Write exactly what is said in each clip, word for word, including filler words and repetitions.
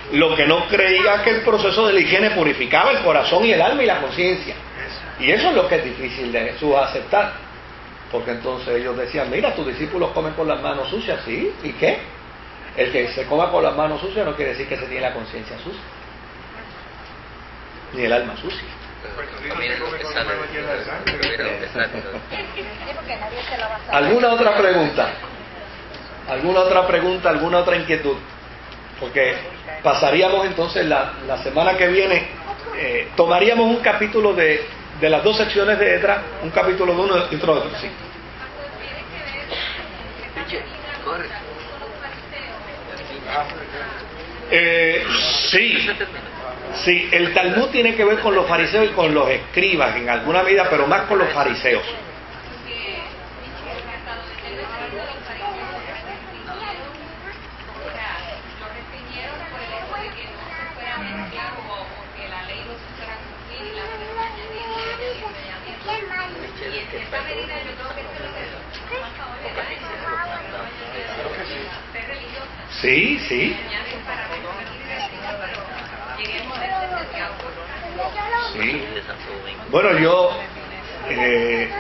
lo que no creía que el proceso de la higiene purificaba el corazón y el alma y la conciencia. Y eso es lo que es difícil de Jesús aceptar. Porque entonces ellos decían, mira, tus discípulos comen con las manos sucias, ¿sí? ¿Y qué? El que se coma con las manos sucias no quiere decir que se tiene la conciencia sucia, ni el alma sucia. ¿Alguna otra pregunta? ¿Alguna otra pregunta? ¿Alguna otra inquietud? Porque pasaríamos entonces la, la semana que viene, eh, tomaríamos un capítulo de, de las dos secciones de detrás, un capítulo de uno y otro de otro, sí. Eh, sí, sí, el Talmud tiene que ver con los fariseos y con los escribas en alguna medida, pero más con los fariseos. Sí, sí. Sí. Bueno, yo eh,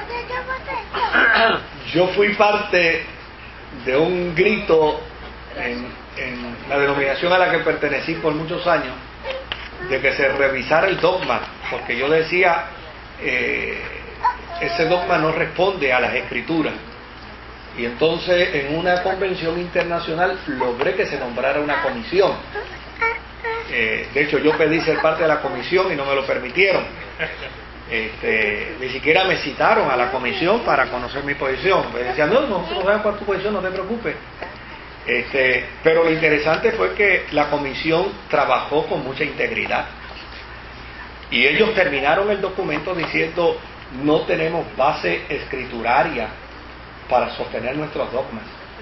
yo fui parte de un grito en, en la denominación a la que pertenecí por muchos años, de que se revisara el dogma, porque yo decía, eh, ese dogma no responde a las escrituras. Y entonces en una convención internacional logré que se nombrara una comisión. Eh, de hecho yo pedí ser parte de la comisión y no me lo permitieron. Este, ni siquiera me citaron a la comisión para conocer mi posición. Me decían, no, nosotros no sabemos cuál es tu posición, no te preocupes. Este, pero lo interesante fue que la comisión trabajó con mucha integridad. Y ellos terminaron el documento diciendo, no tenemos base escrituraria para sostener nuestros dogmas.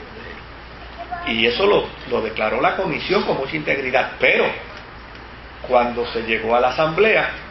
Y eso lo, lo declaró la comisión con mucha integridad. Pero cuando se llegó a la asamblea,